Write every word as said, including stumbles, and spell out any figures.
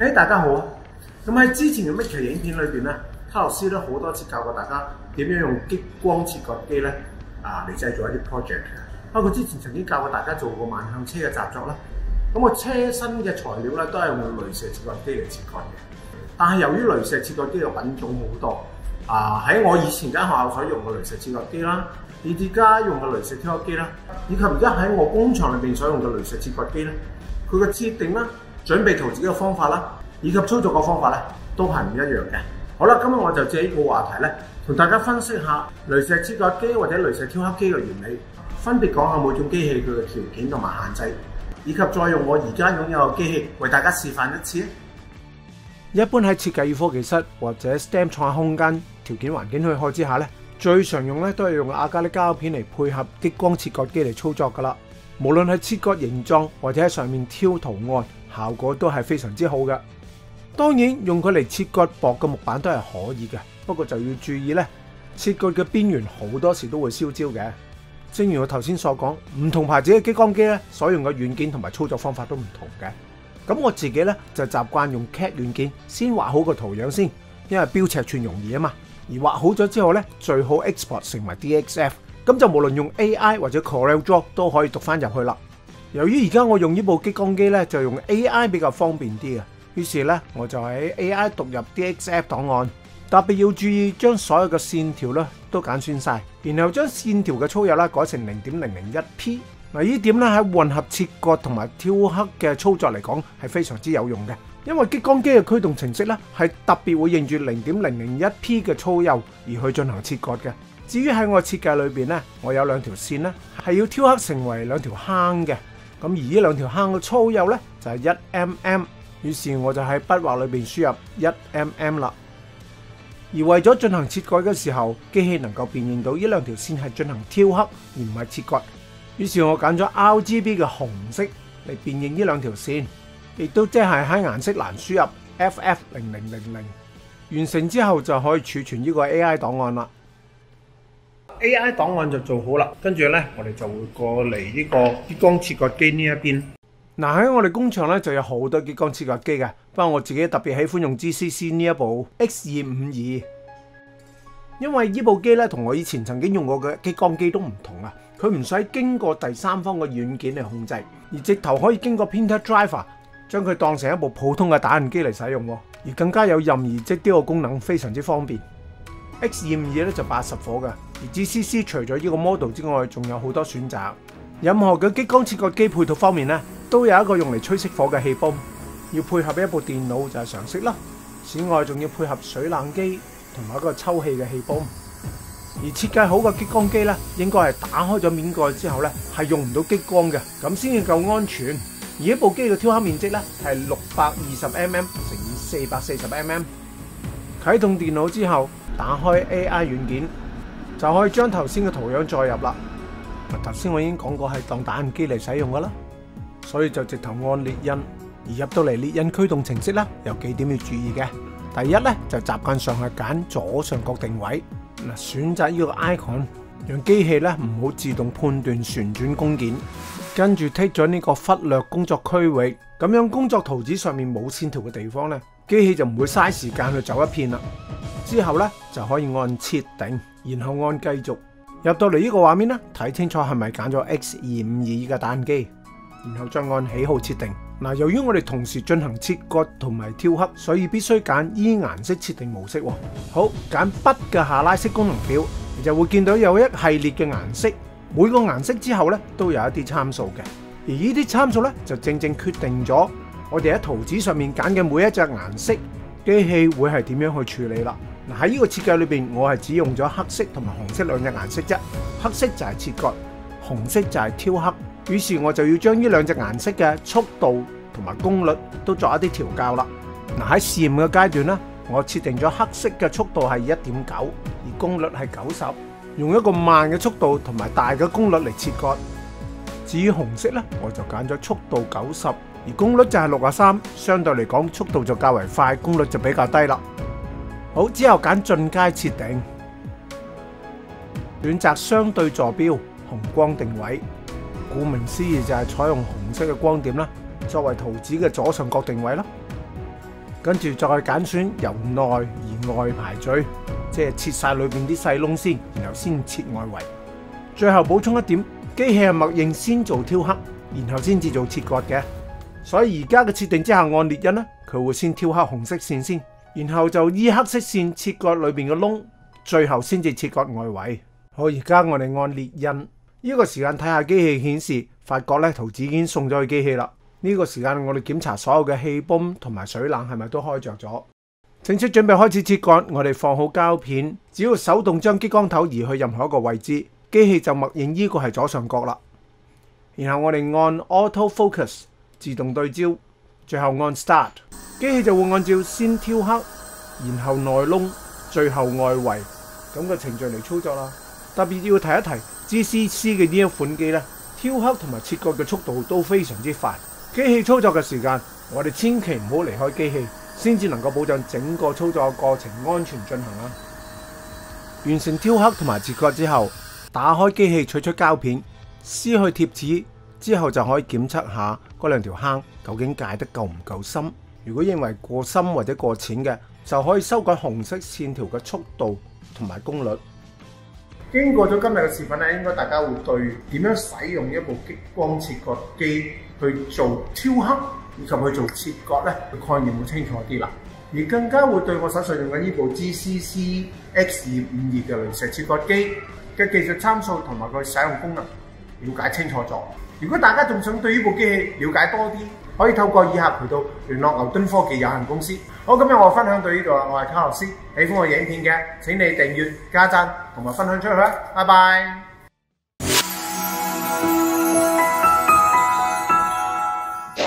誒、hey, 大家好啊！咁喺之前嘅 Mickey 影片裏邊咧，卡洛斯都好多次教過大家點樣用激光切割機咧啊嚟製造一啲 project 嘅。包括之前曾經教過大家做過萬向車嘅習作啦。咁個車身嘅材料咧都係用鐳射切割機嚟切割嘅。但係由於鐳射切割機嘅品種好多，啊喺我以前間學校所用嘅鐳射切割機啦，以至家用嘅鐳射切割機啦，以及而家喺我工廠裏邊所用嘅鐳射切割機咧，佢嘅設定啦、準備圖紙嘅方法啦，以及操作嘅方法咧，都係唔一樣嘅。好啦，今日我就借呢個話題咧，同大家分析下鐳射切割機或者鐳射雕刻機嘅原理，分別講下每種機器佢嘅條件同埋限制，以及再用我而家擁有嘅機器為大家示範一次。一般喺設計與科技室或者 S T E M 創客空間條件環境許可之下咧，最常用咧都係用亞加力膠片嚟配合激光切割機嚟操作噶啦。無論係切割形狀或者喺上面挑圖案，效果都係非常之好嘅。當然用佢嚟切割薄嘅木板都係可以嘅，不過就要注意咧，切割嘅邊緣好多時都會燒焦嘅。正如我頭先所講，唔同牌子嘅激光機咧，所用嘅軟件同埋操作方法都唔同嘅。咁我自己咧就習慣用 C A D 軟件先畫好個圖樣先，因為標尺寸容易啊嘛。而畫好咗之後咧，最好 export 成為 D X F， 咁就無論用 A I 或者 Corel Draw 都可以讀翻入去啦。由於而家我用呢部激光機咧，就用 A I 比較方便啲啊，於是咧我就喺 A I 讀入 D X F 檔案，特別要注意將所有嘅線條咧都揀選晒，然後將線條嘅粗幼啦改成零點零零一 P。嗱，呢點咧喺混合切割同埋雕刻嘅操作嚟講係非常之有用嘅，因為激光機嘅驅動程式咧係特別會認住零點零零一 P 嘅粗幼而去進行切割嘅。至於喺我設計裏邊咧，我有兩條線咧係要雕刻成為兩條坑嘅，咁而呢兩條坑嘅粗幼咧就係一 mm， 於是我就喺筆畫裏邊輸入一 mm 啦。而為咗進行切割嘅時候，機器能夠辨認到呢兩條線係進行雕刻而唔係切割。於是我揀咗 R G B 嘅紅色嚟辨認呢兩條線，亦都即係喺顏色欄輸入 F F 零零零零，完成之後就可以儲存呢個 A I 檔案啦。A I 檔案就做好啦，跟住咧我哋就會過嚟呢個激光切割機呢一邊。嗱，喺我哋工廠咧就有好多激光切割機嘅，不過我自己特別喜歡用 G C C 呢一部 X 二五二，因為呢部機咧同我以前曾經用過嘅激光機都唔同啊。佢唔使經過第三方嘅軟件嚟控制，而直頭可以經過 Printer Driver 將佢當成一部普通嘅打印機嚟使用，而更加有任意即雕嘅功能，非常之方便。X 二五二咧就八十火嘅，而 G C C 除咗呢個 model 之外，仲有好多選擇。任何嘅激光切割機配套方面咧，都有一個用嚟吹熄火嘅氣泵，要配合一部電腦就係常識啦。此外，仲要配合水冷機同埋一個抽氣嘅氣泵。而設計好嘅激光機咧，應該係打開咗面蓋之後咧，係用唔到激光嘅，咁先至夠安全。而一部機嘅雕刻面積咧係六百二十 mm 乘以四百四十 mm。啟動電腦之後，打開 A I 軟件，就可以將頭先嘅圖樣載入啦。頭先我已經講過係當打印機嚟使用噶啦，所以就直頭按列印。而入到嚟列印驅動程式咧，有幾點要注意嘅。第一咧就習慣上係揀左上角定位。嗱，選擇呢個 icon， 讓機器咧唔好自動判斷旋轉工件，跟住剔咗呢個忽略工作區域，咁樣工作圖紙上面冇線條嘅地方咧，機器就唔會嘥時間去走一遍啦。之後咧就可以按設定，然後按繼續。入到嚟呢個畫面咧，睇清楚係咪揀咗 X 二五二呢個打印機，然後再按喜好設定。嗱，由於我哋同時進行切割同埋雕刻，所以必須揀依顏色設定模式。好，揀筆嘅下拉式功能表，你就會見到有一系列嘅顏色，每個顏色之後咧都有一啲參數嘅，而呢啲參數咧就正正決定咗我哋喺圖紙上面揀嘅每一隻顏色，機器會係點樣去處理啦。嗱，喺呢個設計裏邊，我係只用咗黑色同埋紅色兩隻顏色啫，黑色就係切割，紅色就係雕刻。於是我就要將呢兩隻顏色嘅速度同埋功率都作一啲調校啦。嗱，喺試驗嘅階段咧，我設定咗黑色嘅速度係一點九，而功率係九十，用一個慢嘅速度同埋大嘅功率嚟切割。至於紅色咧，我就揀咗速度九十，而功率就係六十三，相對嚟講速度就較為快，功率就比較低啦。好，之後揀進階設定，選擇相對坐標紅光定位。顧名思義就係採用紅色嘅光點啦，作為圖紙嘅左上角定位啦。 跟住再揀選由內而外排序，即係切晒裏邊啲細窿先，然後先切外圍。最後補充一點，機器係默認先做挑黑，然後先至做切割嘅。所以而家嘅設定之下，按列印呢，佢會先挑黑紅色線先，然後就依黑色線切割裏邊嘅窿，最後先至切割外圍。好，而家我哋按列印，呢個時間睇下機器顯示，發覺咧圖紙已經送咗去機器啦。呢個時間我哋檢查所有嘅氣泵同埋水冷係咪都開着咗。正式準備開始切割，我哋放好膠片，只要手動將激光頭移去任何一個位置，機器就默認呢個係左上角啦。然後我哋按 Auto Focus 自動對焦，最後按 Start， 機器就會按照先挑黑，然後內窿，最後外圍咁嘅程序嚟操作啦。特別要提一提 G C C 嘅呢一款機咧，挑黑同埋切割嘅速度都非常之快。機器操作嘅時間，我哋千祈唔好離開機器，先至能夠保障整個操作嘅過程安全進行啦。完成挑黑同埋切割之後，打開機器取出膠片，撕去貼紙之後，就可以檢測下嗰兩條坑究竟界得夠唔夠深。如果認為過深或者過淺嘅，就可以修改紅色線條嘅速度同埋功率。經過咗今日嘅視頻咧，應該大家會對點樣使用一部激光切割機去做挑黑以及去做切割咧，概念會清楚啲啦。而更加會對我手上用緊呢部 G C C X 二五二嘅鐳射切割機嘅技術參數同埋佢使用功能了解清楚咗。如果大家仲想對呢部機器了解多啲，可以透過以下渠道聯絡牛頓科技有限公司。好，今日我分享到呢度啦，我係卡洛斯。喜歡我影片嘅，請你訂閱、加讚同埋分享出去啦，拜拜。